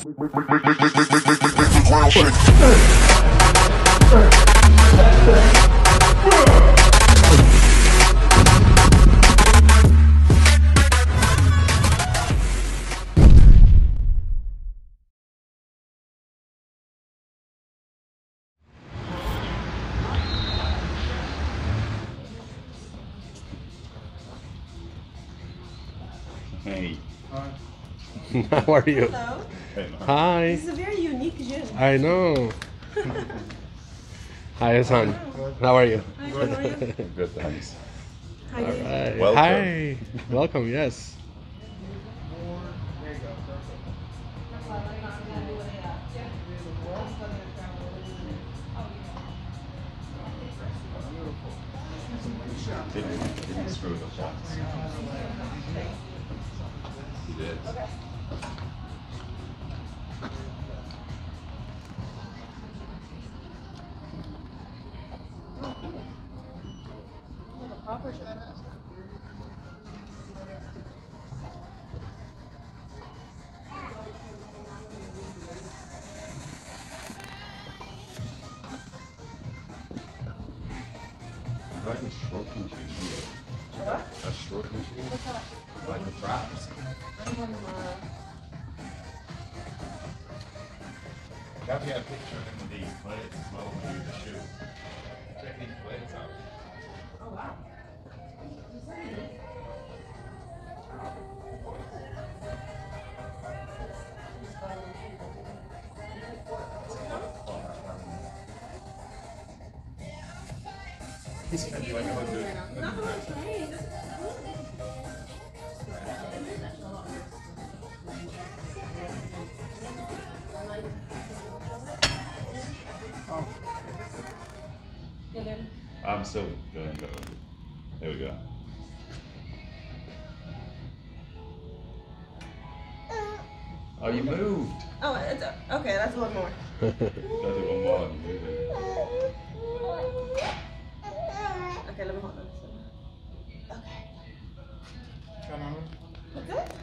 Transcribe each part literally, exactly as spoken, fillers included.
Hey. How are you? Hello. Hi. This is a very unique gym. I know. Hi, Hassan. How are you? Hi, how are you? Good, thanks. Hi, Dave. Right. Welcome. Hi. Welcome, yes. Didn't, didn't screw the shots. You did. Okay. Like a stroking machine. What? A stroking machine? What's that? Like the traps. I'm from, uh, Got to get a picture of him with these plates as well when you do the shoot. Check these plates out. oh wow. He's gonna be like, I'm gonna do it. I'm still going to go. There we go. Oh, you moved. Oh, it's, uh, okay, that's one more. Gotta do one more. and you move it. Okay, let me hold on. Okay. That's it?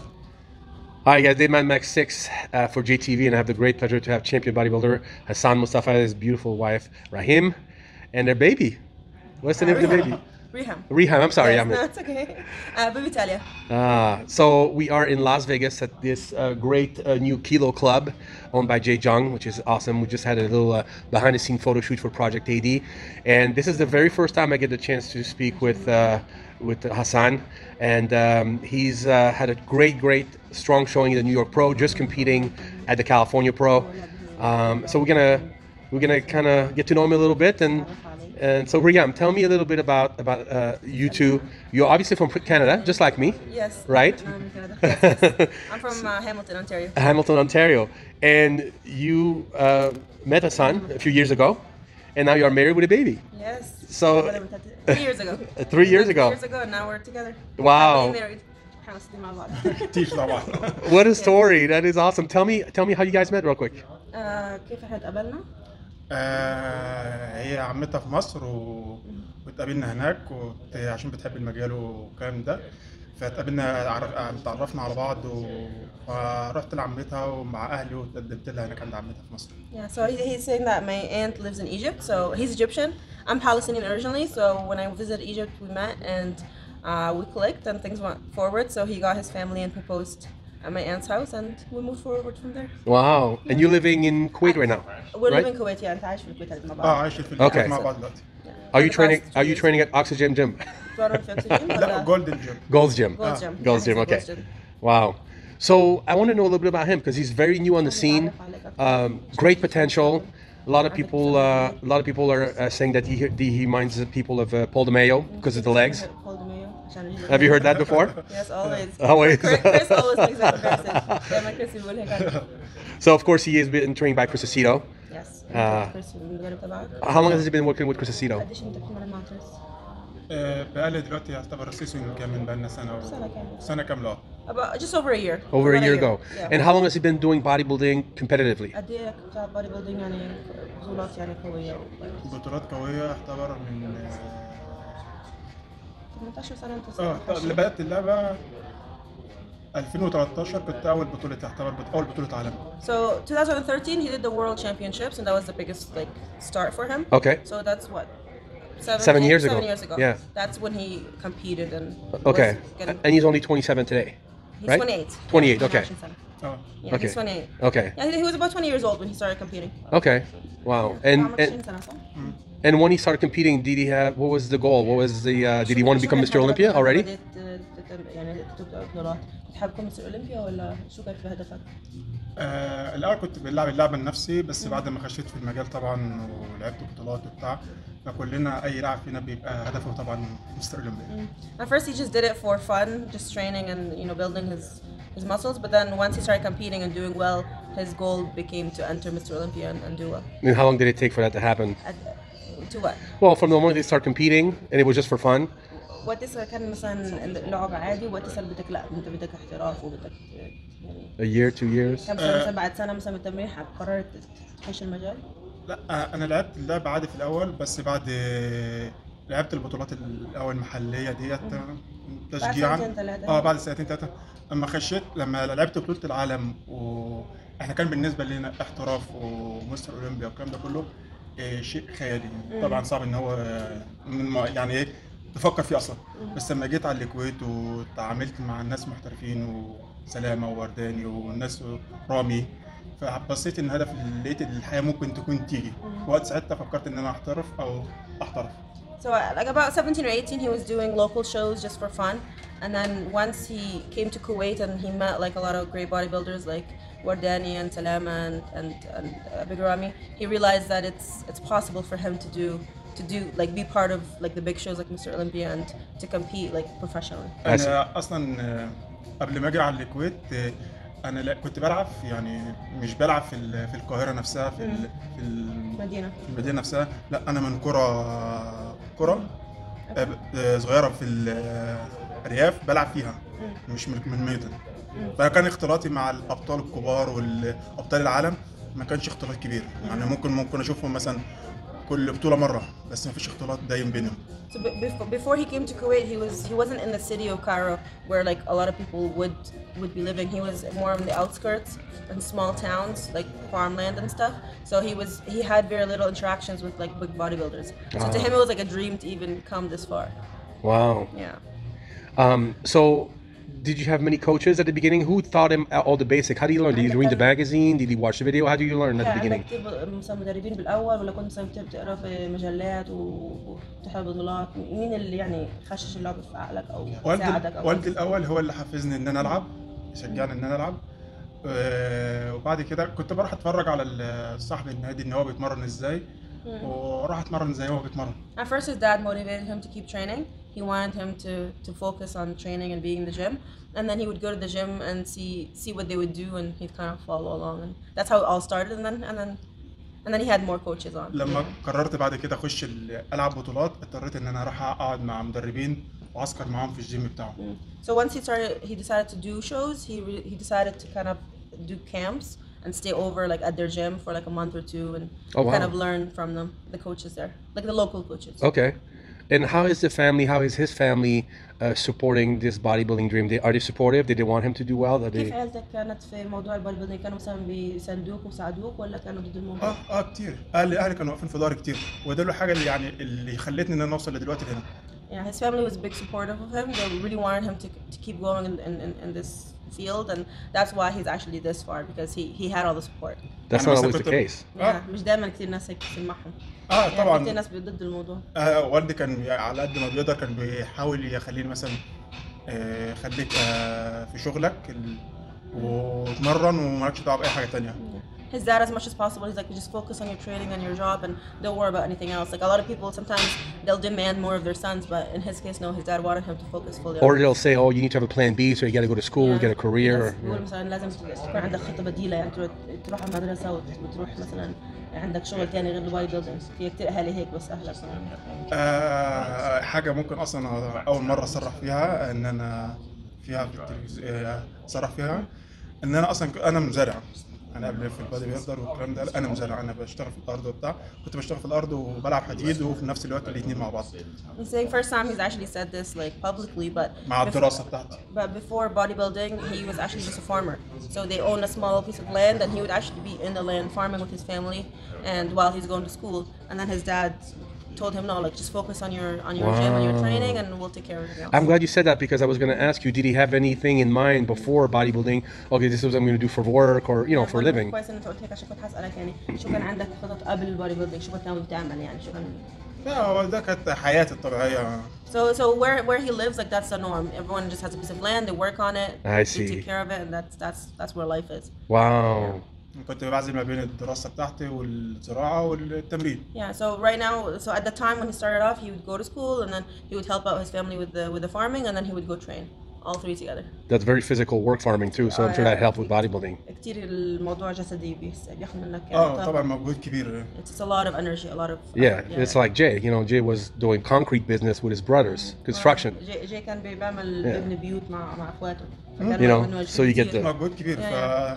Hi guys, Dave Man Max six uh, for JayTV, and I have the great pleasure to have champion bodybuilder Hassan Mostafa, his beautiful wife Riham, and their baby. What's the name of the baby? Riham. Riham, I'm sorry. Yes, I'm no, it's okay. Uh, Baby Talia. Ah, so we are in Las Vegas at this uh, great uh, new Kilo Club owned by Jay Jung, which is awesome. We just had a little uh, behind-the-scene photo shoot for Project A D, and this is the very first time I get the chance to speak with uh, with Hassan, and um, he's uh, had a great, great, strong showing in the New York Pro, just competing at the California Pro. Um, so we're gonna we're gonna kind of get to know him a little bit, and and so Riham, tell me a little bit about about uh, you two. You're obviously from Canada, just like me. Yes. Right? No, I'm in Canada. Yes, yes. I'm from uh, Hamilton, Ontario. Hamilton, Ontario, and you uh, met Hassan a few years ago, and now you are married with a baby. Yes. So- three years ago. Three years Three ago. years ago, and now we're together. Wow. Happily married. تيجي طبعا. What a story! That is awesome. Tell me, tell me how you guys met, real quick. آه، كيف احنا اتقابلنا؟ آه، هي عمتها في مصر و... واتقابلنا هناك وت... عشان بتحب المجال والكلام ده، فاتقابلنا عرف... تعرفنا على بعض و... فرحت لعمتها ومع اهلي واتقدمت لها هناك عند عمتها في مصر. Yeah, so he, he's saying that my aunt lives in Egypt, so he's Egyptian. I'm Palestinian originally, so when I visited Egypt, we met and uh, we clicked and things went forward. So he got his family and proposed at my aunt's house, and we moved forward from there. Wow! And you're living in Kuwait right now, We're right? living in Kuwait, yeah. انت عايش في الكويت مع اه بعض. عايشين في الكويت Okay. مع بعض دلوقتي. Are you training? Are you training at Oxygen Gym? تتمرن في Oxygen لا ولا؟ جولدن جيم. Gold's Gym. Gold's Gym. Gold's Yeah, Gym. he's Okay. Gold's Gym. Wow. So I want to know a little bit about him because he's very new on the scene. Um, great potential. A lot of people, uh, a lot of people are uh, saying that he he reminds the people of uh, Paul DeMayo because of the legs. Have you heard that before? Yes, always. Always. Chris, Chris always makes that comparison. Yeah, my Chris بيقول هيك. So of course he has been trained by Chris Aceto. Yes. آه. Chris المدرب تبعك. How long has he been working with Chris Aceto? قديش انت بتتمرن مع كريس؟ آه، بقالي دلوقتي يعتبر السيزون كامل بقالنا سنه و... سنة كاملة. سنه كامله. About just over a year. Over a About year ago. Yeah. And how long has he been doing bodybuilding competitively? قد ايه بتاع بودي بيلدينج يعني بطولات يعني قوية و- بطولات قويه يعتبر من آه، ثمانية عشر سنة انت اه صح؟ اللي بدات اللعبه ألفين وتلتاشر كنت اول بطوله تعتبر بط- اول بطوله عالم. So twenty thirteen, he did the World Championships, and that was the biggest like start for him. Okay. So that's what seven, Seven eight- years seven ago. years ago. Yeah. That's when he competed and Okay. was getting, And he's only twenty-seven today, he's right? twenty-eight. twenty-eight, Yeah, okay. National Center. اه Yeah, Okay. he's twenty-eight. Okay. Yeah, he he was about twenty years old when he started competing. Okay. Wow. And عمره عشرين and, سنة صح؟ and when he started competing, did he have what was the goal? What was the uh, did he want to become Mister Olympia already? بدأت تت- يعني تبدأ بطولات. تحب تكون مستر أولمبيا ولا شو كان في هدفك؟ آه، الاول كنت بلعب اللعبه لنفسي، بس بعد ما خشيت في المجال طبعا ولعبت بطولات وبتاع، فكلنا اي لاعب فينا بيبقى هدفه طبعا مستر اولمبيا. At first he just did it for fun, just training and you know building his his muscles. But then once he started competing and doing well, his goal became to enter Mister Olympia and, and do well. And how long did it take for that to happen? At, to what? Well, from the moment they start competing and it was just for fun. وقت تسأل كان مثلا اللعب عادي، وقت تسأل بدك لا انت بدك احتراف وبدك يعني A year, two years. كم سنة مثلا بعد سنة مثلا من التمرين قررت تخش المجال؟ لا آه، انا لعبت اللعبه عادي في الاول، بس بعد آه، لعبت البطولات الاول المحليه ديت تشجيعا. سنتين ثلاثة. اه بعد سنتين ثلاثه اما خشيت، لما لعبت بطوله العالم واحنا كان بالنسبه لنا احتراف ومستر اولمبيا والكلام ده كله آه، شيء خيالي. طبعا صعب ان هو آه، ما- يعني ايه تفكر فيه اصلا. بس لما جيت على الكويت وتعاملت مع الناس محترفين وسلامه وورداني والناس رامي، فبصيت ان الهدف اللي لقيت الحياه ممكن تكون تيجي وقت ساعتها فكرت ان انا احترف او احترف. So uh, like about seventeen or eighteen, he was doing local shows just for fun. And then once he came to Kuwait and he met like a lot of great bodybuilders like Wardani and Salama and and, and uh, Big Ramy, he realized that it's it's possible for him to do to do like be part of like the big shows like Mister Olympia and to compete like professionally. انا اصلا آه، قبل ما اجي على الكويت آه، انا لا كنت بلعب يعني مش بلعب في ال- في القاهره نفسها في ال- في ال- مدينة. في المدينه نفسها. لا انا من كره كره آه، آه، صغيره في الارياف بلعب فيها، مش من من ميدان. فكان اختلاطي مع الابطال الكبار والابطال العالم ما كانش اختلاط كبير، يعني ممكن ممكن اشوفهم مثلا كل بطوله مره، بس ما فيش اختلاط دايم بينهم. So be- before, before he came to Kuwait, he was he wasn't in the city of Cairo where like a lot of people would would be living. He was more on the outskirts in small towns like farmland and stuff. So he was he had very little interactions with like big bodybuilders. So to him it was like a dream to even come this far. Wow. Yeah. Um, so, did you have many coaches at the beginning? Who taught him all the basic? How do you learn? Did you read the magazine? Did you watch the video? How do you learn at the كان beginning? عندك كتير مثلا مدربين بالاول ولا كنت مثلا بتقرا في مجلات و- وتحضر بطولات؟ مين اللي يعني خشش اللعبه في عقلك او ساعدك والدي او والدي الاول هو اللي حفزني ان انا العب، شجعني ان انا العب. آه، وبعد كده كنت بروح اتفرج على ال- صاحب النادي ان هو بيتمرن ازاي، واروح اتمرن زي ما هو بيتمرن. At first, his dad motivated him to keep training. He wanted him to to focus on training and being in the gym. And then he would go to the gym and see see what they would do, and he'd kind of follow along. And that's how it all started. And then and then and then he had more coaches on. لما قررت بعد كده اخش ال- العب بطولات، اضطريت ان انا اروح اقعد مع مدربين واعسكر معاهم في الجيم بتاعهم. So once he started, he decided to do shows. He re- he decided to kind of do camps and stay over like at their gym for like a month or two and Oh, wow. kind of learn from them, the coaches there, like the local coaches. Okay. And how is the family? How is his family uh, supporting this bodybuilding dream? They, are they supportive? Did they want him to do well? Are كيف they... عيلتك كانت في موضوع البودي بيلدينج؟ كانوا مثلا بيساندوك وساعدوك ولا كانوا ضد الموضوع؟ اه اه كتير، اهلي اهلي كانوا واقفين في ظهري كتير، وده الحاجه اللي يعني اللي خلتني ان انا اوصل لدلوقتي هنا. Yeah, his family was big supportive of him. They really wanted him to, to keep going in, in, in, in this field, and that's why he's actually this far because he, he had all the support. That's أنا not مثلاً always the كنت- case. Yeah, مش دايما كتير ناس هيك تسمعهم. اه يعني كتير طبعا. ناس ضد الموضوع. آه والدي كان على قد ما بيقدر كان بيحاول يخليني مثلا آه خليك آه في شغلك ال- وتمرن ومالكش دعوه باي حاجه تانية. His dad, as much as possible, he's like, just focus on your training and your job and don't worry about anything else. Like a lot of people, sometimes they'll demand more of their sons, but in his case, no, his dad wanted him to focus fully on Or they'll say, oh, you need to have a plan B, so you got to go to school, Yeah. get a career. Yes. Or, بيقول مثلا لازم تكون عندك خطة بديلة، يعني تروح تروح على المدرسة وت- وتروح مثلا عندك شغل تاني غير البودي بيلدينج. في كتير أهالي هيك بس أهلك آه حاجه ممكن اصلا اول مره اصرح فيها ان انا فيها في التلفزيون آه، اصرح فيها ان انا اصلا ك- انا مزارع انا قبل في البادي بيلدر والكلام ده، لا انا مزارع، انا بشتغل في الارض وبتاع، كنت بشتغل في الارض وبلعب حديد وفي نفس الوقت الاثنين مع بعض. He's saying first time he's actually said this like publicly, but مع before, الدراسه بتاعتي. but before bodybuilding, he was actually just a farmer. So they own a small piece of land, and he would actually be in the land farming with his family, and while he's going to school, and then his dad told him, no, like just focus on your on your gym and your Wow. training, and we'll take care of everything else. I'm glad you said that because I was going to ask you, did he have anything in mind before bodybuilding? Okay, this is what I'm going to do for work or you know for a living. كويس ان انت قلت هيك عشان كنت هسألك يعني شو كان عندك خطط قبل البودي بيلدينج، شو كنت ناوي تعمل يعني شو كان. لا هو ده كانت حياتي الطبيعيه. So so where where he lives, like that's the norm. Everyone just has a piece of land, they work on it, I they see. take care of it, and that's that's that's where life is. Wow. كنت بعزل ما بين الدراسه بتاعتي والزراعه والتمرين. Yeah. So right now, so at the time when he started off, he would go to school, and then he would help out his family with the with the farming, and then he would go train, all three together. That's very physical work farming too, so I'm sure that helped with bodybuilding. كتير الموضوع جسدي بيس- بياخد منك يعني اه طاقة. طبعا مجهود كبير. It's just a lot of energy, a lot of. Yeah, it's like Jay. You know, Jay was doing concrete business with his brothers, construction. جي, جي كان بيعمل Yeah. بيبني بيوت مع مع اخواته. فكان You know, منه so you get كتير. the- مجهود كبير. ف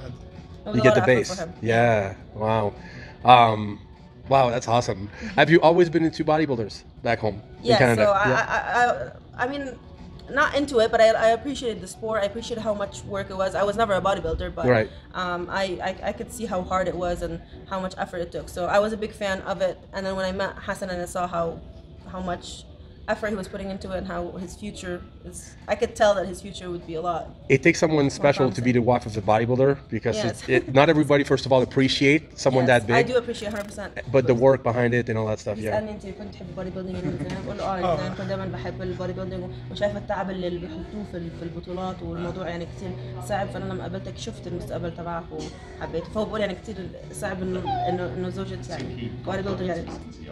It was You a get lot the of effort base. for him. Yeah. Wow. Um, wow, that's awesome. Have you always been into bodybuilders back home in Yeah, Canada? so I, Yeah. I, I, I mean, not into it, but I, I appreciated the sport. I appreciated how much work it was. I was never a bodybuilder, but Right. um, I, I, I could see how hard it was and how much effort it took. So I was a big fan of it. And then when I met Hassan and I saw how how much effort he was putting into it and how his future is, I could tell that his future would be a lot. It takes someone special to be the wife of a bodybuilder because Yes. it's, it, not everybody, first of all, appreciate someone Yes, that big, I do appreciate one hundred percent. but the work behind it and all that stuff. Yeah. بيسألني انت كنت تحب البودي بيلدينج يعني من زمان؟ بقول له اه يعني كنت دايما بحب البودي بيلدينج وشايفه التعب اللي اللي بيحطوه في في البطولات والموضوع يعني كثير صعب، فانا لما قابلتك شفت المستقبل تبعك وحبيته، فهو بقول يعني كثير صعب انه انه انه زوجة يعني بودي بيلدر يعني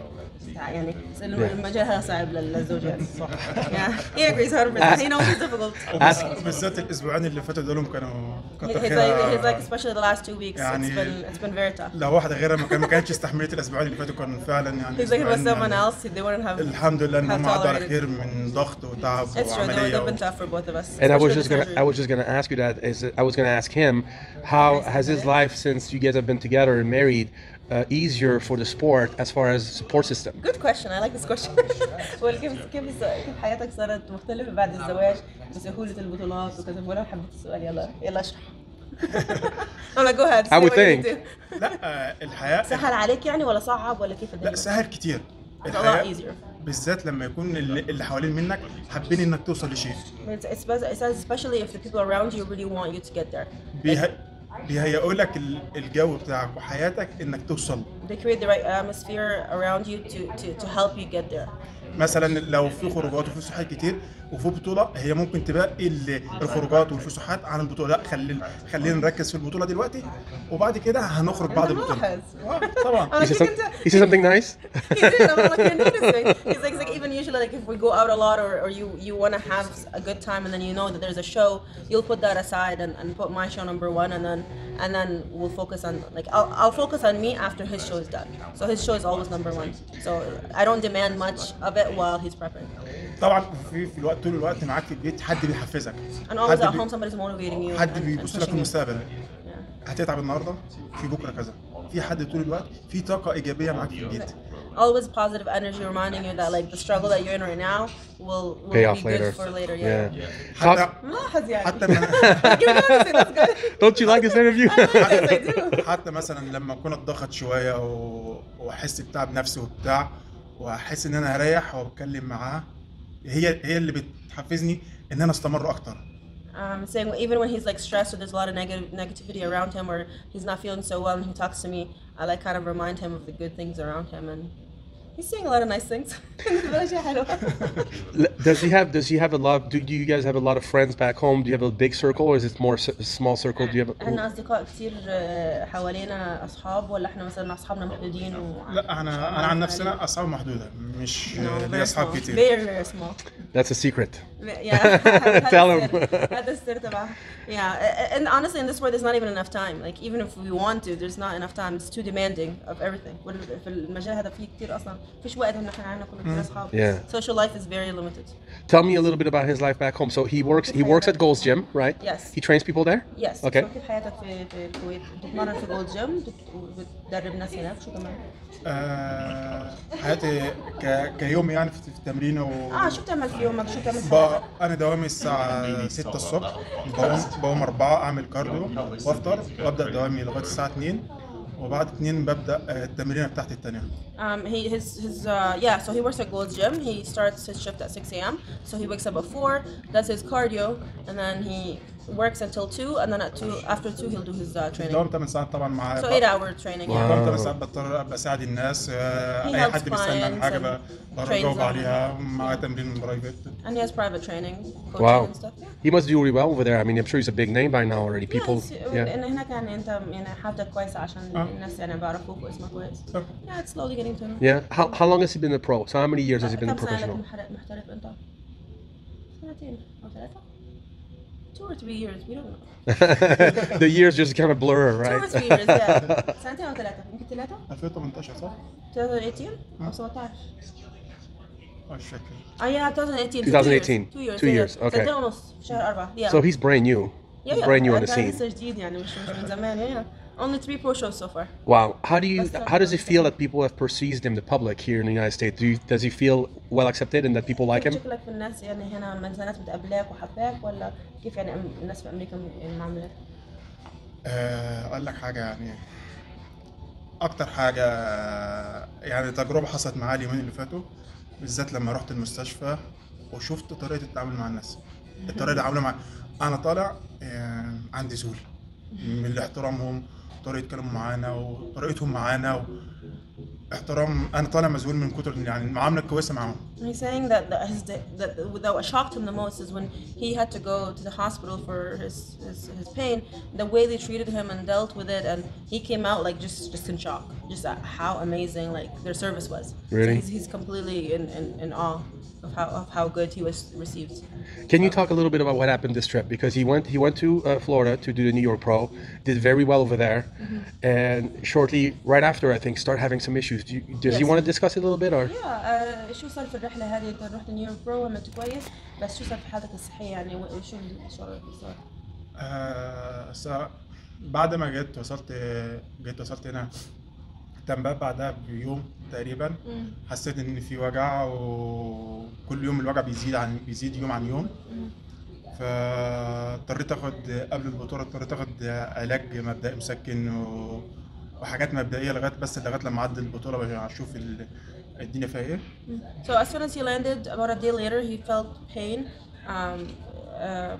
يعني المجال هذا صعب للزوج يعني. Yeah, he agrees one hundred percent. He knows it's difficult. بالذات الاسبوعين اللي فاتوا دول كانوا He's كتر like, he's خيرها. like, especially the last two weeks, it's يعني been, it's been very tough. لو واحده غيرها ما كان ما كانتش استحملت الاسبوعين اللي فاتوا، كان فعلا يعني He's like, if it was أسبوعين someone يعني else, they wouldn't have. الحمد لله ان have هم عدوا على tolerated. خير من ضغط وتعب It's true. They were, وعمليه they've been و... tough for both of us. And I was especially just the gonna, surgery. I was just gonna ask you that. Is I was gonna ask him, how has his life since you guys have been together and married uh, easier for the sport as far as support system? Good question. I like this question. well, كيف كيف كيف حياتك صارت مختلفة بعد الزواج بسهولة البطولات وكذا؟ ولا حبيت السؤال؟ يلا يلا اشرح. I'm like, go ahead. I say would what you think. do. لا آه، الحياه سهل عليك يعني ولا صعب ولا كيف لا الدنيا؟ سهل كتير. It's a lot الحياه easier. بالذات لما يكون اللي اللي حوالين منك حابين انك توصل لشيء. It's, it's, best- it's especially if the people around you really want you to get there. بيه... بيهيئوا لك ال- الجو بتاعك وحياتك انك توصل. They create the right atmosphere around you to, to, to help you get there. مثلا لو في خروجات وفي فسحات كتير وفي بطوله، هي ممكن تبقى ال- الخروجات والفسحات عن البطوله، لا خلي خلينا نركز في البطوله دلوقتي وبعد كده هنخرج بعد البطوله. ملاحظ. آه، طبعا. I'm He like, said, you some, can he said something nice. He did. I'm like, you're noticing. He's like, he's like, even usually, like, if we go out a lot or, or you, you want to have a good time and then you know that there's a show, you'll put that aside and, and put my show number one and then and then we'll focus on, like, I'll, I'll focus on me after his show is done. So his show is always number one. So I don't demand much of it while he's prepping. طبعا في في الوقت طول الوقت معاك في البيت حد بيحفزك. And always حد at بي- home, somebody's motivating you. حد and- and بيبص لك pushing you. المستقبل. Yeah. هتتعب النهارده، في بكره كذا. في حد طول الوقت في طاقه ايجابيه معاك في البيت. Always positive energy reminding you that, like, the struggle that you're in right now will, will Pay be off good later. for later. Yeah. Yeah. حتى Talk- ملاحظ يعني. حتى لما You're noticing, that's good. Don't you like this interview? Yes, I do. حتى مثلا لما اكون اتضغط شويه و- واحس بتعب نفسي وبتاع، واحس ان انا هريح واتكلم معاه، هي هي اللي بتحفزني ان انا استمر اكتر. Um, saying even when he's like stressed or there's a lot of negative negativity around him or he's not feeling so well and he talks to me, I like kind of remind him of the good things around him and he's saying a lot of nice things. Does he have Does he have a lot? Do, do you guys have a lot of friends back home? Do you have a big circle, or is it more s- small circle? Do you have? احنا A, اصدقاء كتير آه، حوالينا اصحاب ولا احنا مثلا اصحابنا محدودين و لا انا انا عن نفسي انا اصحاب محدوده، مش No, ليا very اصحاب small. كتير. Very very small. that's a secret. Yeah. Tell him. هذا السر تبعها. Yeah, and honestly in this world there's not even enough time. Like even if we want to, there's not enough time. It's too demanding of everything. في المجال هذا فيه كتير اصلا فيش وقت ان احنا عنا كنا كلنا اصحاب. Yeah. Social life is very limited. Tell me a little bit about his life back home. So he works he works at Gold's Gym, right? Yes. He trains people there? Yes. Okay. So كيف حياتك في في الكويت؟ بتتمرن في جولد جيم وبتدرب ناس هناك شو كمان؟ آه، حياتي ك... كيوم يعني في في التمرين و اه شو بتعمل في يومك؟ شو بتعمل في ب... حياتك؟ انا دوامي الساعة ستة الصبح، بقوم بقوم أربعة أعمل كارديو وأفطر وأبدأ دوامي لغاية الساعة اتنين، وبعد اتنين ببدأ آه، التمرينة بتاعتي التانية. Um, he his his uh, yeah. So he works at Gold's Gym. He starts his shift at six a m. So he wakes up at four, does his cardio, and then he works until two. And then at two, after two, he'll do his uh, training. دوام تمن ساعات طبعا معايا. So eight hour training. Wow. Yeah. دوام تمن ساعات بضطر أبقى أساعد الناس، آه، He أي helps حد بيستنى عن clients حاجة and ب- بروح trains أجاوب them. عليها، معايا تمرين برايفت. And he has private training, coaching Wow. and stuff. Yeah. He must do really well over there. I mean, I'm sure he's a big name by now already. People Yeah, yeah. إن هناك يعني أنت يعني حالتك كويسة عشان آه. الناس يعني بيعرفوك واسمك كويس. آه. Yeah, it's slowly getting to know. Yeah. How how long has he been a pro? So how many years has he been a كم سنة لك professional? محر- محترف أنت؟ سنتين أو ثلاثة؟ Two or three years, we don't know. The years just kind of blur, Two or right? three years, yeah. سنتين أو ثلاثة، يمكن ثلاثة؟ ألفين وتمنتاشر صح؟ twenty eighteen أو سبعتاشر. مش فاكر. اه yeah twenty eighteen. twenty eighteen. Two years. Two yeah. years, okay. سنتين ونص في شهر أربعة. Yeah. So he's brand new. yeah, yeah. Brand new on the أنا scene. لسه جديد يعني مش مش من زمان. Yeah, yeah. Only three pro shows so far. Wow. How do you That's how does it not- feel that people have perceived him, the public here in the United States? Do you, does he feel well accepted and that people like him? شكلك في الناس يعني هنا من الناس متقبلاك وحباك ولا كيف يعني أم- الناس في أمريكا يعني معاملات؟ آه، أقول لك حاجة يعني أكتر حاجة، يعني تجربة حصلت معايا اليومين اللي فاتوا بالذات لما رحت المستشفى وشفت طريقة التعامل مع الناس. الطريقة اللي عاملة مع أنا طالع آه، عندي ذهول من احترامهم، طريقة كلامهم معانا وطريقتهم معانا و... احترام. أنا طالع مذهول من كتر يعني المعاملة الكويسة معاهم. He's saying that that, his, that that what shocked him the most is when he had to go to the hospital for his, his his pain. The way they treated him and dealt with it, and he came out like just just in shock, just at how amazing like their service was. Really? So he's, he's completely in, in, in awe of how of how good he was received. Can you talk a little bit about what happened this trip? Because he went he went to uh, Florida to do the New York Pro, did very well over there, and shortly right after I think started having some issues. Do you, does he Yes. want to discuss it a little bit or? Yeah, uh, شو صار في الرحلة هذه؟ أنت رحت نيويورك برو عملت كويس، بس شو صار في حالتك الصحية يعني وشو الشعور اللي صار؟ آه، س- بعد ما جيت وصلت جيت وصلت هنا تنبأ بعدها بيوم تقريبا حسيت ان في وجع، وكل يوم الوجع بيزيد عن بيزيد يوم عن يوم. فاضطريت اخد قبل البطوله اضطريت اخد علاج مبدئي مسكن و... وحاجات مبدئيه لغايه بس لغايه لما اعدي البطوله عشان اشوف ال- الدنيا فيها ايه. So as soon as he landed, about a day later, he felt pain. Um, um,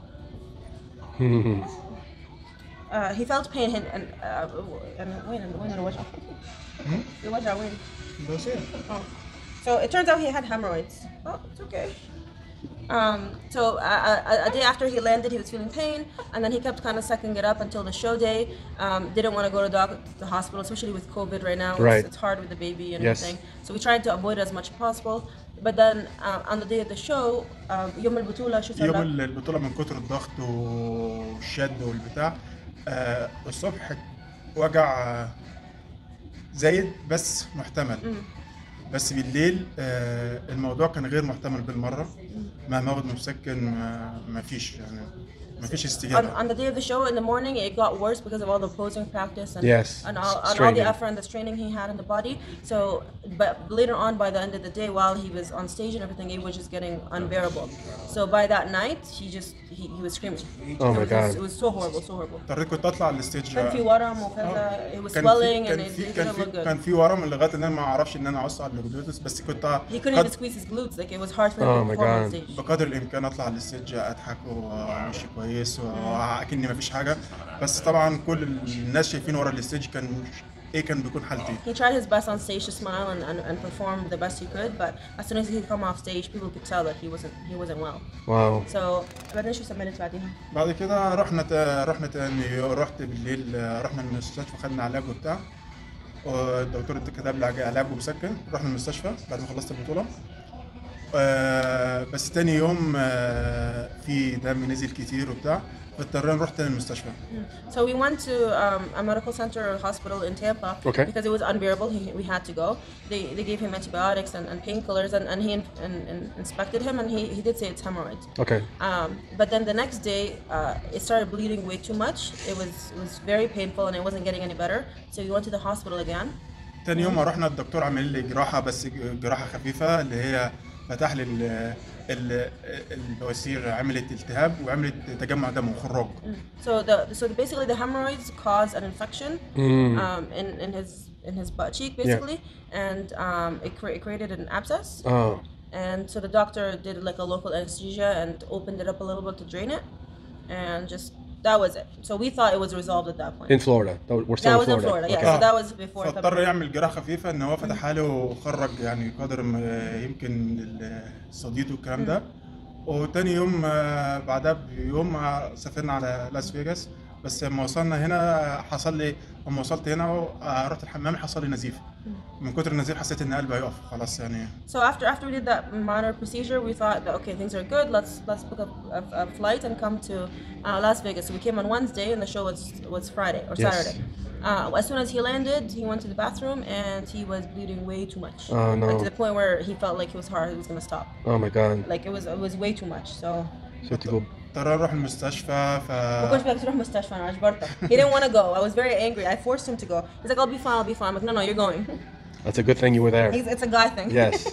uh, he felt pain and and uh, and وين وين الوجع؟ الوجع وين؟ بس ايه. Oh. So it turns out he had hemorrhoids. Oh, it's okay. Um, so uh, a, a day after he landed, he was feeling pain, and then he kept kind of sucking it up until the show day. Um, didn't want to go to doc- the hospital, especially with COVID right now. It's, Right. it's hard with the baby and Yes. everything. So we tried to avoid it as much as possible. But then uh, on the day of the show, um, يوم البطولة شو صار يوم لك؟ البطوله من كتر الضغط والشد والبتاع آه، الصبح وجع آه، زايد بس محتمل. بس بالليل آه، الموضوع كان غير محتمل بالمره، مهما اخد مسكن ما ما فيش يعني ما فيش On, استجابه. on the day of the show in the morning, it got worse because of all the posing practice and Yes, and all, and all straining. the effort and the straining he had in the body. So, but later on, by the end of the day, while he was on stage and everything, it was just getting unbearable. So by that night, he just he, he was screaming. Oh it my was God. Just, it was so horrible, so horrible. اضطريت كنت اطلع على الستيج. كان في ورم وكذا. It was كان swelling في and كان it, في it كان didn't look في good. كان في ورم لغايه ان انا ما اعرفش ان انا اعص على الجلوتس، بس كنت He couldn't قد- even squeeze his glutes. Like it was hard for him Oh to my perform on God. stage. بقدر الامكان اطلع على الستيج اضحك وامشي كويس واكني ما فيش حاجه. بس طبعا كل الناس شايفين ورا الستيج كان ايه كان بيكون حالتي. He tried his best on stage to smile and, and, and perform the best he could, but as soon as he come off stage, people could tell that he wasn't he wasn't well. Wow. So بعدين شو سميت بعدين؟ بعد كده رحنا تا... رحنا تاني رحت بالليل رحنا المستشفى خدنا علاج وبتاع، والدكتور كتب لي علاج ومسكن. رحنا المستشفى بعد ما خلصت البطوله. آه بس تاني يوم آه في دم نزل كتير وبتاع، فاضطرينا نروح تاني المستشفى. So we went to um, a medical center or hospital in Tampa Okay. because it was unbearable. He, we had to go. They, they gave him antibiotics and, and painkillers, and, and he in, and, and inspected him, and he, he did say it's hemorrhoids. Okay. Um, but then the next day, uh, it started bleeding way too much. It was it was very painful, and it wasn't getting any better. So we went to the hospital again. تاني يوم ما رحنا الدكتور عمل لي جراحه بس جراحه خفيفه اللي هي فتح لي ال- ال- البواسير، عملت التهاب وعملت تجمع دم وخراج. So the so basically the hemorrhoids caused an infection Mm. um, in in his in his butt cheek basically, and um, it, cre- it created an abscess. Oh. And so the doctor did like a local anesthesia and opened it up a little bit to drain it, and just that was it. So we thought it was resolved at that point. In Florida. We're still That in was in Florida. Florida, yeah. Okay. So that was before. فاضطر يعمل جراحه خفيفه ان هو فتح له وخرج يعني قدر ما يمكن الصديد والكلام ده. وتاني يوم آه، بعدها بيوم آه، سافرنا على لاس فيجاس. بس لما وصلنا هنا حصل لي لما وصلت هنا آه، رحت الحمام حصل لي نزيف. من كتر النزيف حسيت ان قلبي هيقف خلاص يعني. So after after we did that minor procedure, we thought that okay, things are good. Let's let's book a, a, a flight and come to uh, Las Vegas. So we came on Wednesday, and the show was was Friday or Yes. Saturday. Uh, as soon as he landed, he went to the bathroom and he was bleeding way too much. Oh, no. Like to the point where he felt like it was hard, he was gonna stop. Oh my God. Like it was it was way too much. So So to go. اضطر اروح المستشفى ف ما كنتش بدك تروح مستشفى انا اجبرتك. He didn't want to go. I was very angry. I forced him to go. He's like, I'll be fine, I'll be fine. I'm like, no, no, you're going. That's a good thing you were there. He's, it's a guy thing. Yes.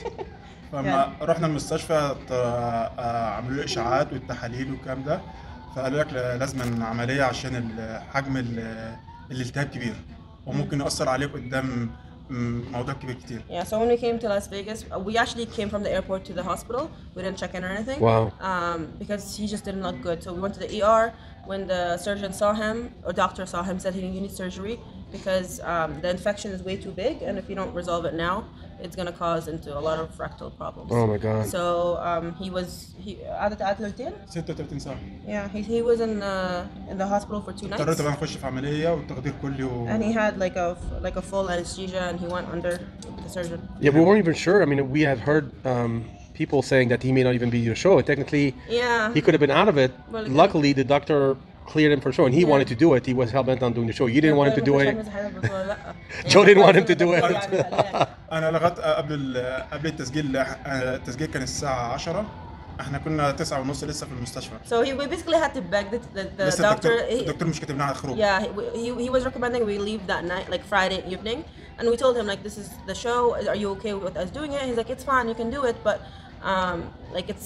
فلما رحنا المستشفى ط- آه، عملوا لي اشاعات والتحاليل والكلام ده، فقالوا لك لازم عمليه عشان ال- حجم ال- الالتهاب كبير وممكن ياثر عليك قدام م- موضوع كبير كتير. Yeah, so when we came to Las Vegas, uh, we actually came from the airport to the hospital. We didn't check in or anything. Wow. Um, because he just didn't look good. So we went to the E R. When the surgeon saw him, or doctor saw him, said he needs surgery because um, the infection is way too big, and if you don't resolve it now, it's gonna cause into a lot of rectal problems. Oh my God. So um, he was he قعدت قعدت ليلتين. ستة وثلاثين ساعه. Yeah, he he was in uh, in the hospital for two nights. اضطريت بقى نخش في عمليه والتخدير كلي و... And he had like a like a full anesthesia, and he went under the surgeon. Yeah, we weren't even sure. I mean, we had heard um, people saying that he may not even be your show. Technically, Yeah. he could have been out of it. Well, yeah. Luckily, the doctor cleared him for show, and he Yeah. wanted to do it. He was hell bent on doing the show. You didn't want him to do it. Joe Joe didn't want him to do it. انا لغايه قبل ال- قبل التسجيل آه، التسجيل كان الساعه عشرة، احنا كنا تسعة ونص لسه في المستشفى. So he we basically had to beg the, the, the لسه doctor. الدكتور He, الدكتور مش كاتب لنا على الخروج. yeah, he, he he was recommending we leave that night, like Friday evening, and we told him like this is the show. Are you okay with us doing it? He's like, it's fine, you can do it, but um, like it's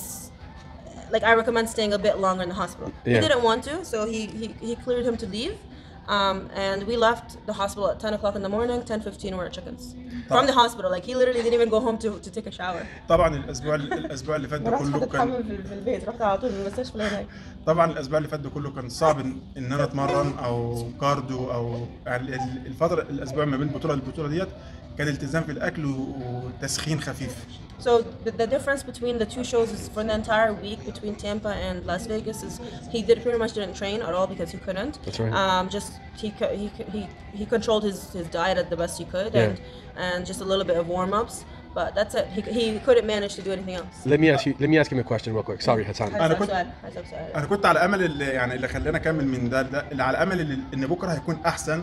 like I recommend staying a bit longer in the hospital. Yeah. He didn't want to, so he he, he cleared him to leave. Um, and we left the hospital at ten o'clock in the morning. ten fifteen we were at chickens from the hospital. Like he literally didn't even go home to, to take a shower. طبعا الاسبوع الاسبوع اللي فات ما ده رحتش كله حتى كان اتحمم في في البيت، رحت على طول المستشفى هناك. طبعا الاسبوع اللي فات ده كله كان صعب ان إن انا اتمرن او كارديو او يعني ال- الفتره الاسبوع ما بين بطوله للبطوله ديت كان التزام في الاكل و- وتسخين خفيف. So the, the difference between the two shows is for the entire week between Tampa and Las Vegas is he did pretty much didn't train at all because he couldn't. That's right. Um, just he co- he co- he he controlled his, his diet at the best he could, Yeah. and and just a little bit of warm ups. But that's it. He, he couldn't manage to do anything else. Let me ask you. Let me ask him a question real quick. Sorry, Hassan. هسأل كنت- سؤال هسأل سؤال. انا كنت على امل اللي يعني اللي خلاني اكمل من ده ده اللي على امل اللي ان بكره هيكون احسن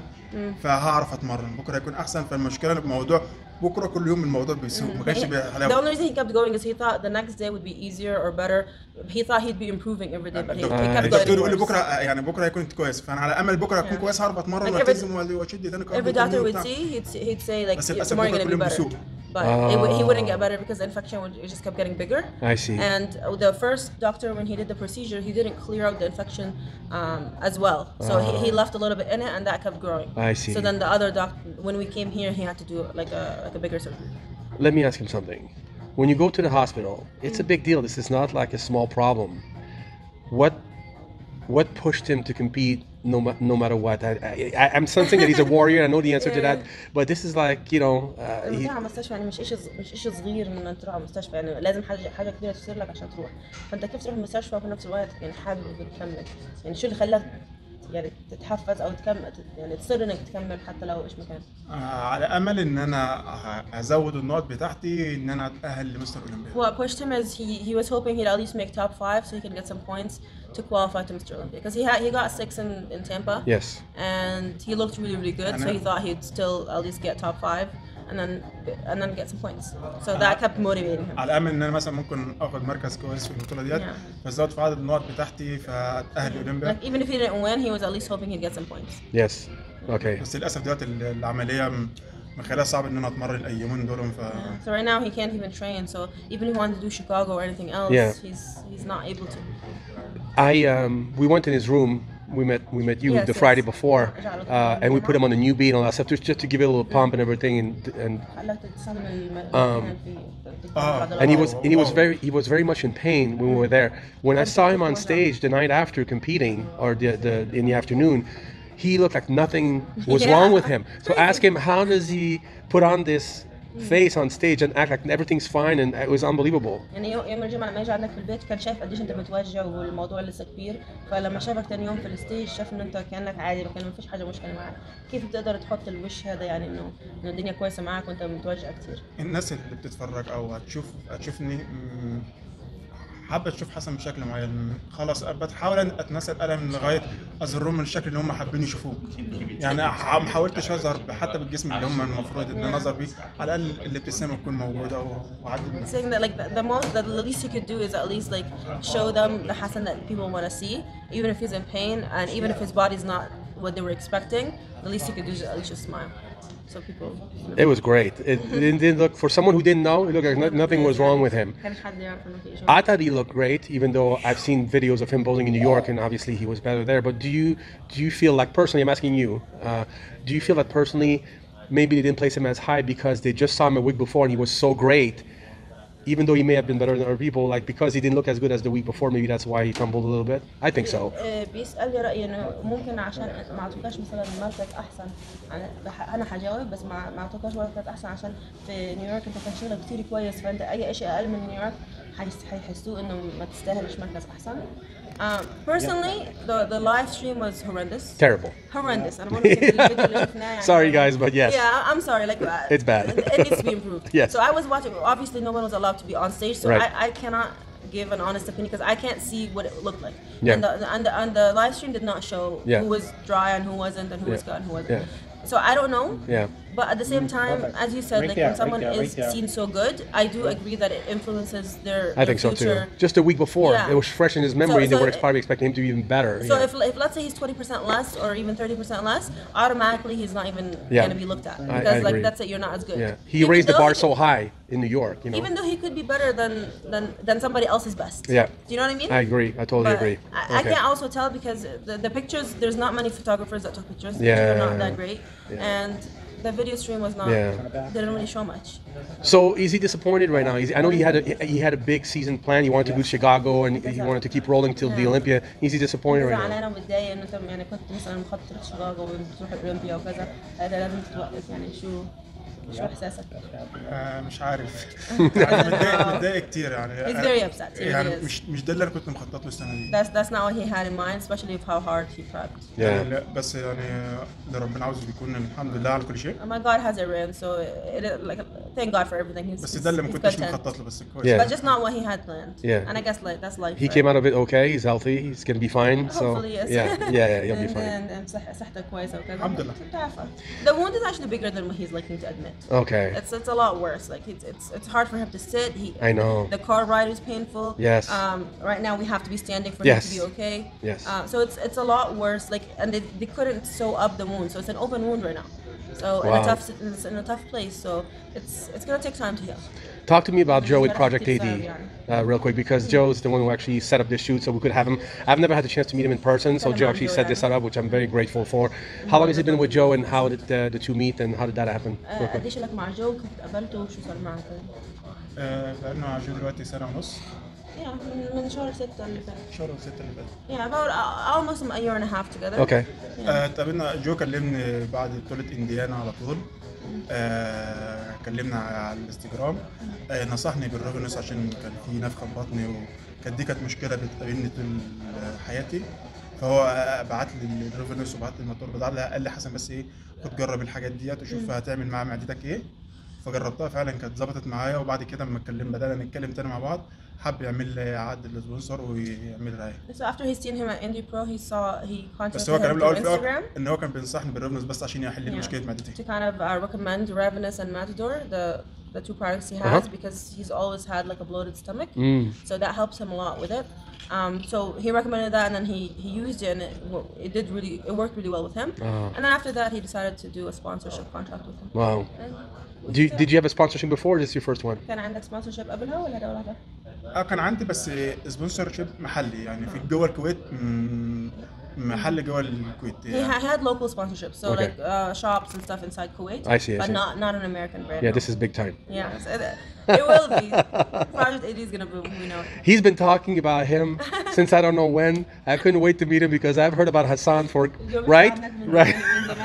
فهعرف اتمرن، بكره هيكون احسن. فالمشكله الموضوع بكره كل يوم الموضوع بيسوء ما كانش The بحلاوه. only reason he kept going is he thought the next day would be easier or better. He thought he'd be improving every day, but he, he kept الدكتور going يقول لي worse. بكره يعني بكره هيكون كويس، فانا على امل بكره هكون Yeah. كويس هعرف اتمرن Like every- والتزم واشد تاني Every doctor would see, he'd, say- he'd say like بس للأسف tomorrow you're بكرة gonna كل be يوم better, بيسوء. but it, would- he wouldn't Oh. get better because the infection would, it just kept getting bigger. I see. And the first doctor, when he did the procedure, he didn't clear out the infection um, as well, so he, he left a little bit in it, and that kept growing. I see. So then the other doc, when we came here, he had to do like a like a bigger surgery. Let me ask him something. When you go to the hospital, it's a big deal. This is not like a small problem. What what pushed him to compete no ma- no matter what? I, I I'm sensing that he's a warrior. I know the answer to that, but this is like you know. Uh, لما he, تروح على المستشفى يعني مش شيء مش شيء صغير ان انت تروح على المستشفى، يعني لازم حاجه حاجه كبيره تصير لك عشان تروح. فانت كيف تروح المستشفى وفي نفس الوقت يعني حابب تكمل؟ يعني شو اللي خلاك يعني تتحفز او تكمل يعني تصر انك تكمل حتى لو ايش مكان؟ آه، على امل ان انا ه- ازود النقط بتاعتي ان انا اتاهل لمستر اولمبيا. What pushed him is he he was hoping he'd at least make top five so he could get some points to qualify to Mister Olympia because he had he got six in, in Tampa. Yes. And he looked really really good, so he thought he'd still at least get top five and then and then get some points. So that kept motivating him. على امل ان انا مثلا ممكن اخد مركز كويس في البطوله ديت، Yeah. فازود في عدد النقط بتاعتي فاتاهل لاولمبيا. Like even if he didn't win, he was at least hoping he'd get some points. Yes. Okay. بس للاسف دلوقتي ال- العمليه م- مخليها صعب ان انا اتمرن الايامين دول ف So right now he can't even train. So even if he wanted to do Chicago or anything else, Yeah. he's he's not able to. I um, we went in his room. We met we met you Yes, the yes. Friday before, uh, and we put him on the new beat and all that stuff just, just to give it a little pump and everything. And and Um, ah. and he was and he was Wow. very he was very much in pain when we were there. When I saw him on stage the night after competing, or the, the in the afternoon, he looked like nothing was Yeah. wrong with him. So ask him, how does he put on this face on stage and act like everything's fine? And it was unbelievable. يعني يوم يوم الجمعة لما يجي عندك في البيت كان شايف قديش انت متوجع والموضوع لسه كبير، فلما شافك تاني يوم في الستيج شاف ان انت كانك عادي، ما كان مفيش حاجة مشكلة معاك. كيف بتقدر تحط الوش هذا يعني انه انه الدنيا كويسة معاك وانت متوجع كتير؟ الناس اللي بتتفرج او هتشوف هتشوفني م- حابه تشوف حسن بشكل معين، خلاص بتحاول اتناسى الالم لغايه اظهرهم من الشكل اللي هم حابين يشوفوه. يعني ح- ما حاولتش اظهر حتى بالجسم اللي هم المفروض ان انا اظهر بيه، على الاقل الابتسامه تكون موجوده واعدي من Saying that like the, the most that the least you could do is at least like show them the Hassan that people want to see, even if he's in pain and even if his body's not what they were expecting. The least you could do is at least just smile, so people. It was great. It, it didn't look, for someone who didn't know, it looked like no- nothing was wrong with him. كانش حد يعرف انه في شيء. I thought he looked great, even though I've seen videos of him posing in New York, and obviously he was better there. But do you do you feel like personally? I'm asking you. Uh, do you feel that personally, maybe they didn't place him as high because they just saw him a week before and he was so great, even though he may have been better than other people, like because he didn't look as good as the week before, maybe that's why he tumbled a little bit? I think so. آه، بيسأل لي رأيي انه ممكن عشان ما اعطوكاش مثلا مركز احسن. انا بح- انا هجاوب بس ما ما اعطوكاش مركز احسن عشان في نيويورك انت كان شغلك كتير كويس، فانت اي شيء اقل من نيويورك هيس- هيحسوه انه ما تستاهلش مركز احسن. Um, personally, the the live stream was horrendous. Terrible. Horrendous. أنا بقول لك الفيديو اللي شفناه يعني. Sorry guys, but yes. Yeah, I'm sorry. Like uh, It's bad. It, it needs to be improved. Yes. So I was watching. Obviously, no one was allowed to be on stage, so Right. I, I cannot give an honest opinion because I can't see what it looked like. Yeah. And the, and the and the live stream did not show Yeah. who was dry and who wasn't, and who was Yeah. good and who wasn't. Yeah. So I don't know. Yeah. But at the same time, Perfect. as you said, Right like there, when someone right there, is right there. seen so good, I do agree that it influences their. I think so their too. future. Just a week before, Yeah. it was fresh in his memory, So- and they so were it- probably expecting him to be even better. So yeah. if, if let's say he's twenty percent less or even thirty percent less, automatically he's not even Yeah. going to be looked at I- because I like agree. that's it, you're not as good. yeah, he Even raised the though bar he- so high in New York. You know. Even though he could be better than than than somebody else's best. Yeah. Do you know what I mean? I agree. I totally But agree. I, I Okay. can't also tell because the, the pictures, there's not many photographers that took pictures. Yeah. They're not that great. Yeah. And the video stream was not, Yeah. didn't really show much. So is he disappointed right now? Is, I know he had a he had a big season plan. He wanted to go to Chicago and he wanted to keep rolling till the Yeah. Olympia. Is he disappointed right now? زعلانة ومتضايق انه انت يعني كنت مثلا مخطط شيكاغو وتروح الاولمبيا وكذا، هذا لازم تتوقف يعني شو شو احساسك؟ آه، مش عارف. يعني متضايق متضايق كتير يعني. He's very upset. He really يعني is. مش مش ده اللي انا كنت مخطط له السنه دي. That's that's not what he had in mind, especially with how hard he prepped. يعني Yeah. لا بس يعني اللي ربنا عاوزه بيكون الحمد لله على كل شيء. And my God has it written, so it, it like thank God for everything. He's, بس he's, ده اللي ما he's كنتش content. مخطط له بس كويس. Yeah. But just not what he had planned. Yeah. And I guess like that's life. He right? came out of it okay. He's healthy. He's gonna be fine. So Hopefully yes. yeah, yeah, yeah, he'll be and, fine. And, and صح صحته كويسة وكذا. الحمد لله. بتعرفه. The wound is actually bigger than what he's liking to admit. Okay. It's it's a lot worse. Like it's it's it's hard for him to sit. He I know. the car ride is painful. Yes. Um, right now we have to be standing for Yes. him to be okay. Yes. Uh, so it's it's a lot worse. Like and they, they couldn't sew up the wound, so it's an open wound right now. So in Wow. a tough sit- it's in a tough place. So it's it's gonna take time to heal. Talk to me about Joe with Gotta Project A keep D, that, yeah. uh, real quick, because Joe is the one who actually set up this shoot, so we could have him. I've never had the chance to meet him in person, so Tell him Joe I'm actually Joe, set yeah. this up, which I'm very grateful for. How long has it been with Joe, and how did uh, the two meet, and how did that happen? Real آه، quick. قديش لك مع جو كنت قابلته وشو صار معك؟ آه، بقالنا مع جو دلوقتي سنه ونص. Yeah, من من شهر ستة اللي فات. شهر ستة اللي فات. Yeah, about uh, almost a year and a half together. Okay. آه، اتقابلنا جو كلمني بعد بطولة انديانا على طول. آه، كلمنا على الانستجرام. آه، نصحني بالروجنس عشان كان في نفخة في بطني وكانت دي كانت مشكلة بتقابلني طول حياتي. فهو بعت لي الريفرنس وبعت لي الموتور بتاعها، قال لي حسن بس ايه خد جرب الحاجات ديت وشوف هتعمل مع معدتك ايه. فجربتها فعلا كانت ظبطت معايا، وبعد كده لما اتكلم بدأنا نتكلم تاني مع بعض، حب يعمل لي عقد السبونسر ويعمل رعاية. So after he's seen him at Indy Pro, he saw he بس contacted هو كان him الاول through في الأول Instagram ان هو كان بينصحني بالريفرنس بس عشان يحل لي Yeah. مشكلة معدتي. to kind of uh, recommend Ravenous and Matador, the the two products he has, Uh-huh. because he's always had like a bloated stomach. Mm. So that helps him a lot with it. Um, so he recommended that, and then he, he used it, and it, wo- it did really it worked really well with him. Ah. And then after that, he decided to do a sponsorship contract with him. Wow. And Do you, did you have a sponsorship before, or this is your first one? كان عندك sponsorship قبلها ولا ده ولا ده؟ اه كان عندي بس سبونسر شيب محلي يعني في جوه الكويت، م- محل جوه الكويت He, يعني. ha- he had local sponsorships, so Okay. like uh, shops and stuff inside Kuwait. I see, I But see. not not an American brand. Yeah, no. this is big time. Yeah, so it, it will be. Project A D is gonna boom. We know it. He's been talking about him since I don't know when. I couldn't wait to meet him because I've heard about Hassan for right, right.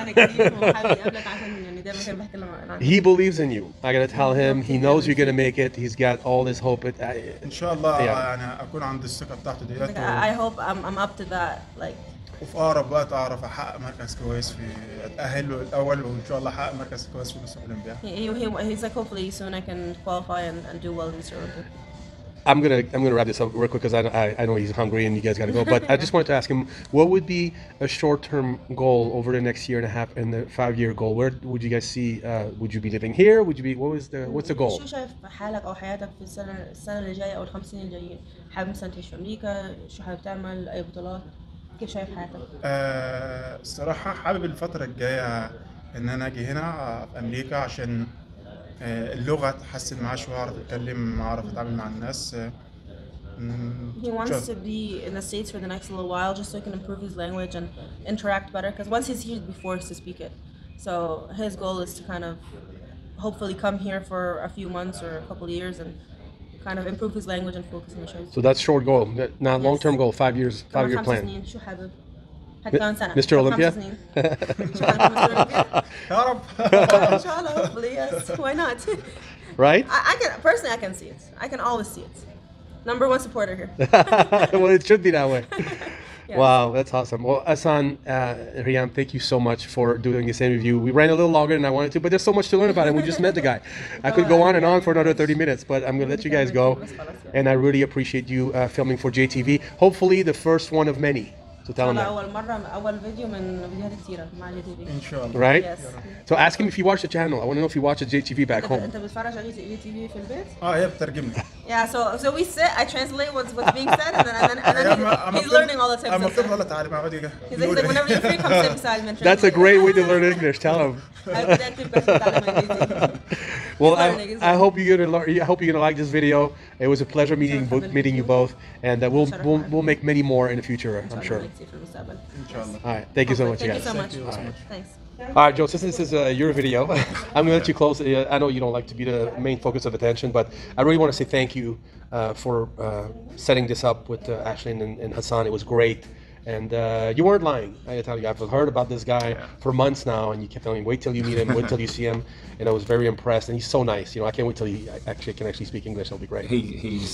He believes in you. I gotta tell him. He knows you're gonna make it. He's got all this hope. It, I, ان شاء الله Yeah. يعني اكون عند الثقه بتاعته ديت Like, I, I hope I'm, I'm up to that. Like, وفي اقرب وقت اعرف احقق مركز كويس في اتاهل له الاول، وان شاء الله احقق مركز كويس في نص الاولمبياد. he, he, he, he's like, hopefully soon I can qualify and, and do well in Mister Olympic. I'm gonna I'm gonna wrap this up real quick because I, I I know he's hungry and you guys gotta go. But I just wanted to ask him, what would be a short-term goal over the next year and a half and the five-year goal? Where would you guys see? Uh, would you be living here? Would you be? What was the? What's the goal? شو شايف حالك أو حياتك في السنة السنة اللي جاية أو الخمس سنين الجايين؟ حابب مثلا تعيش في أمريكا؟ شو حابب تعمل؟ أي بطولات؟ كيف شايف حياتك؟ آه، الصراحه حابب الفتره الجايه ان انا اجي هنا في امريكا عشان آه، اللغه تحسن معايا شويه، اعرف اتكلم اعرف اتعامل مع الناس. آه، مم، He wants شوف. to be in the States for the next little while just so he can improve his language and interact better, because once he's here, he'll be forced to speak it. So his goal is to kind of hopefully come here for a few months or a couple of years and kind of improve his language and focus on the shows. So that's short goal, not Yes. long-term goal. Five years, كمان five-year خمس plan. سنين شو حابب؟ حتى كمان سنة. Mister خمس Olympia? سنين. شو حابب Mister Olympia؟ يا رب. إن شاء الله hopefully yes. Why not? Right? I, I can personally I can see it. I can always see it. Number one supporter here. Well, it should be that way. Yes. Wow, that's awesome. Well, Hassan, uh, Riham, thank you so much for doing this interview. We ran a little longer than I wanted to, but there's so much to learn about him. We just met the guy. I could go on and on for another thirty minutes, but I'm going to let you guys go. And I really appreciate you uh, filming for J T V. Hopefully the first one of many. So tell him هذا that. أول مرة أول فيديو من فيديوهات كثيرة مع جي تي في. ان شاء الله. Right? Yes. So ask him if he watched the channel. I want to know if he watches J T V back أنت home. أنت بتتفرج على جي تي في في البيت؟ اه هي بترجم لي. Yeah, so so we sit, I translate what's what's being said, and then and then, and then he's, he's learning all the tips. اما and stuff. بتفضل تعالي مع بعض كده. He's like, he's like, whenever you're free, come sit beside me and That's a translate. great way to learn English. Tell him. هبدأ أكتب بس بتعلم إنجليزي. Well, He's learning, I, he's I hope you're gonna learn. I hope you're gonna like this video. It was a pleasure meeting شرف meeting you both, and uh, we'll شرف we'll معك. we'll make many more in the future. I'm sure. كتير في المستقبل. ان شاء الله. All right. Thank you so much, Thank guys. you so much. you so much. Thanks. All right, Joe. Since this is uh, your video, I'm gonna let you close. Uh, I know you don't like to be the main focus of attention, but I really want to say thank you uh, for uh, setting this up with uh, Ashley and, and Hassan. It was great, and uh, you weren't lying. I gotta tell you, I've heard about this guy for months now, and you kept telling me, "Wait till you meet him. Wait till you see him." And I was very impressed, and he's so nice. You know, I can't wait till he actually can actually speak English. It'll be great. He, he's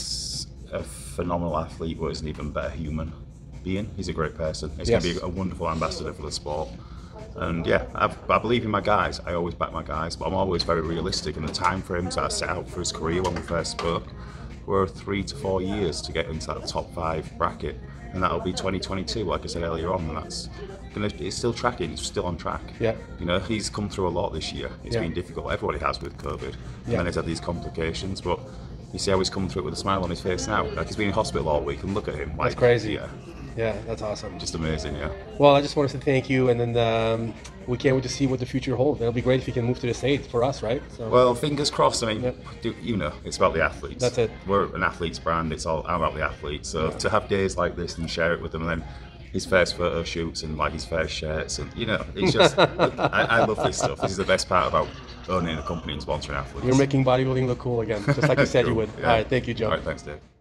a phenomenal athlete, but is an even better human being. He's a great person. He's Yes. going to be a wonderful ambassador for the sport. And yeah, I've, I believe in my guys. I always back my guys, but I'm always very realistic in the time frames that I set out for his career when we first spoke were three to four years to get into that top five bracket, and that'll be twenty twenty-two, like I said earlier on, and that's gonna. It's still tracking. It's still on track. Yeah. You know, he's come through a lot this year. It's Yeah. been difficult. Everybody has with COVID, Yeah. and then he's had these complications, but. You see how he's come through it with a smile on his face now. Like he's been in hospital all week, and look at him. Like, That's crazy. Yeah, Yeah, that's awesome. just amazing. Yeah. Well, I just want to say thank you, and then um, we can't wait to see what the future holds. It'll be great if you can move to the States for us, right? So, Well, fingers crossed. I mean, Yep. do, you know, it's about the athletes. That's it. We're an athlete's brand. It's all I'm about the athletes. So to have days like this and share it with them, and then his first photo shoots and like his first shirts, and you know, it's just I, I love this stuff. This is the best part about owning a company and sponsoring athletes. you're making bodybuilding look cool again, just like you said you Cool. would. Yeah. All right, thank you, Joe. All right, thanks, Dave.